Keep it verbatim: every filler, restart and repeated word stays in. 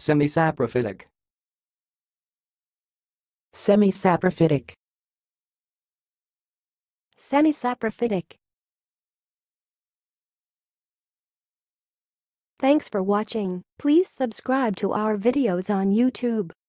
semisaprophytic, semisaprophytic, semisaprophytic. Thanks for watching. Please subscribe to our videos on YouTube.